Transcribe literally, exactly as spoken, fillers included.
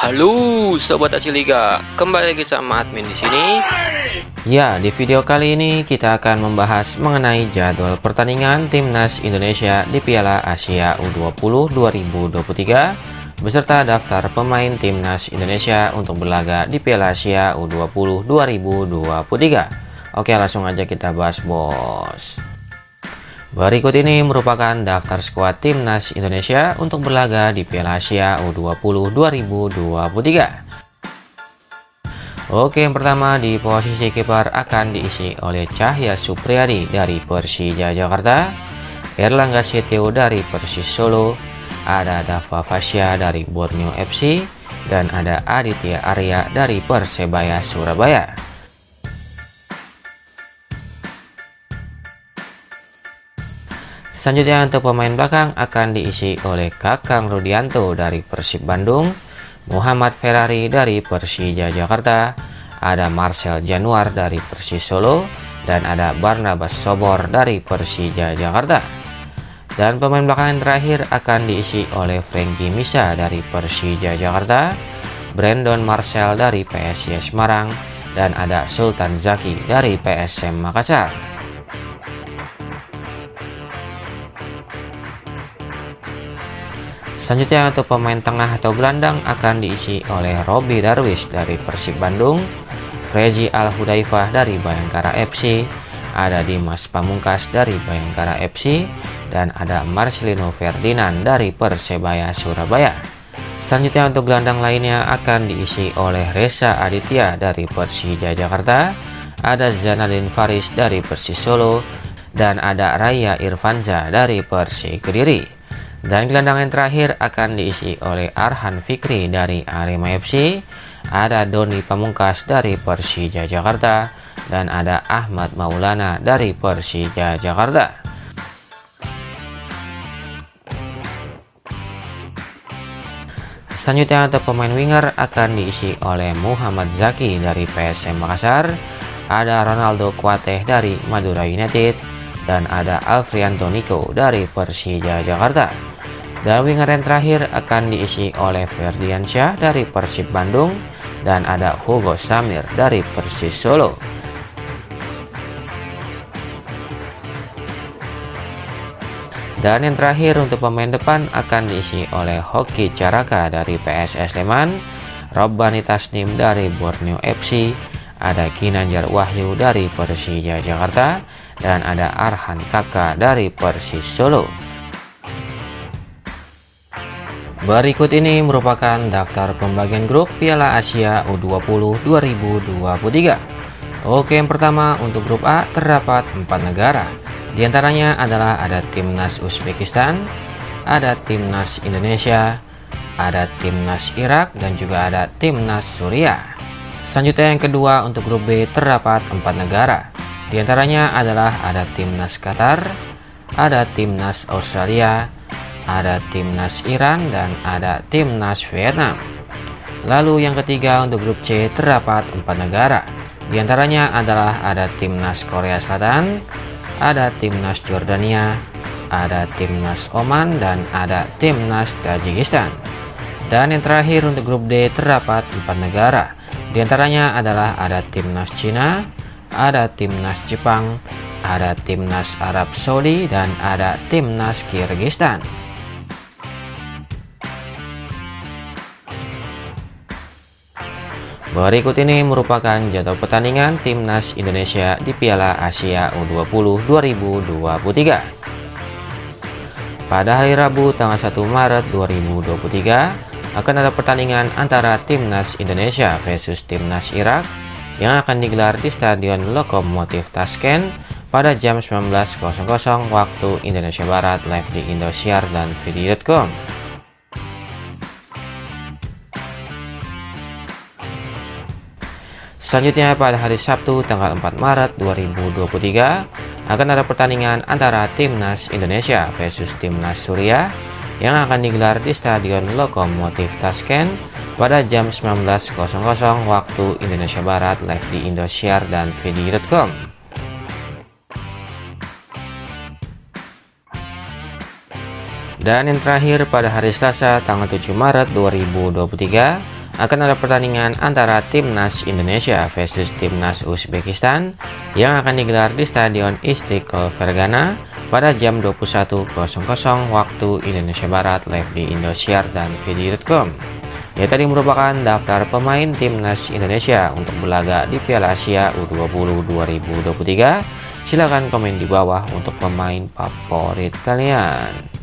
Halo Sobat Asia Liga, kembali lagi sama admin di sini. Ya, di video kali ini kita akan membahas mengenai jadwal pertandingan Timnas Indonesia di Piala Asia U dua puluh dua ribu dua puluh tiga beserta daftar pemain Timnas Indonesia untuk berlaga di Piala Asia U dua puluh dua ribu dua puluh tiga. Oke, langsung aja kita bahas, bos. Berikut ini merupakan daftar skuad Timnas Indonesia untuk berlaga di Piala Asia U dua puluh dua ribu dua puluh tiga. Oke, yang pertama di posisi kiper akan diisi oleh Cahya Supriyadi dari Persija Jakarta, Erlangga Setio dari Persis Solo, ada Dava Fasya dari Borneo F C, dan ada Aditya Arya dari Persebaya Surabaya. Selanjutnya untuk pemain belakang akan diisi oleh Kakang Rudianto dari Persib Bandung, Muhammad Ferrari dari Persija Jakarta, ada Marcel Januar dari Persis Solo, dan ada Barnabas Sobor dari Persija Jakarta. Dan pemain belakang yang terakhir akan diisi oleh Frankie Misa dari Persija Jakarta, Brandon Marcel dari P S I Semarang, dan ada Sultan Zaki dari P S M Makassar. Selanjutnya untuk pemain tengah atau gelandang akan diisi oleh Robby Darwish dari Persib Bandung, Rezi Al Hudaifah dari Bayangkara F C, ada Dimas Pamungkas dari Bayangkara F C, dan ada Marcelino Ferdinand dari Persebaya Surabaya. Selanjutnya untuk gelandang lainnya akan diisi oleh Reza Aditya dari Persija Jakarta, ada Zanadin Faris dari Persis Solo, dan ada Raya Irfanza dari Persik Kediri. Dan gelandang yang terakhir akan diisi oleh Arhan Fikri dari Arema F C, ada Doni Pamungkas dari Persija Jakarta, dan ada Ahmad Maulana dari Persija Jakarta. Selanjutnya untuk pemain winger akan diisi oleh Muhammad Zaki dari P S M Makassar, ada Ronaldo Kuateh dari Madura United, dan ada Alfrianto Niko dari Persija Jakarta. Dan winger yang terakhir akan diisi oleh Ferdiansyah dari Persib Bandung, dan ada Hugo Samir dari Persis Solo. Dan yang terakhir untuk pemain depan akan diisi oleh Hoki Caraka dari P S S Sleman, Robbani Tasnim dari Borneo F C, ada Ginanjar Wahyu dari Persija Jakarta, dan ada Arhan Kaka dari Persis Solo. Berikut ini merupakan daftar pembagian grup Piala Asia U dua puluh dua ribu dua puluh tiga. Oke, yang pertama untuk grup A terdapat empat negara. Di antaranya adalah ada Timnas Uzbekistan, ada Timnas Indonesia, ada Timnas Irak, dan juga ada Timnas Suriah. Selanjutnya yang kedua untuk grup B terdapat empat negara. Di antaranya adalah ada Timnas Qatar, ada Timnas Australia, ada Timnas Iran, dan ada Timnas Vietnam. Lalu yang ketiga untuk grup C terdapat empat negara. Di antaranya adalah ada Timnas Korea Selatan, ada Timnas Jordania, ada Timnas Oman, dan ada Timnas Tajikistan. Dan yang terakhir untuk grup D terdapat empat negara. Di antaranya adalah ada Timnas Cina, ada Timnas Jepang, ada Timnas Arab Saudi, dan ada Timnas Kirgistan. Berikut ini merupakan jadwal pertandingan Timnas Indonesia di Piala Asia U dua puluh dua ribu dua puluh tiga. Pada hari Rabu tanggal satu Maret dua ribu dua puluh tiga akan ada pertandingan antara Timnas Indonesia versus Timnas Irak yang akan digelar di Stadion Lokomotif Tashkent pada jam sembilan belas waktu Indonesia Barat, live di Indosiar dan video titik com. Selanjutnya pada hari Sabtu tanggal empat Maret dua ribu dua puluh tiga akan ada pertandingan antara Timnas Indonesia versus Timnas Suriah yang akan digelar di Stadion Lokomotif Tashkent pada jam sembilan belas waktu Indonesia Barat, live di Indosiar dan video titik com. Dan yang terakhir pada hari Selasa tanggal tujuh Maret dua ribu dua puluh tiga akan ada pertandingan antara Timnas Indonesia versus Timnas Uzbekistan yang akan digelar di Stadion Istiqlal Fergana pada jam dua puluh satu waktu Indonesia Barat, live di Indosiar dan video titik com. Ya, tadi merupakan daftar pemain Timnas Indonesia untuk berlaga di Piala Asia U dua puluh dua ribu dua puluh tiga. Silahkan komen di bawah untuk pemain favorit kalian.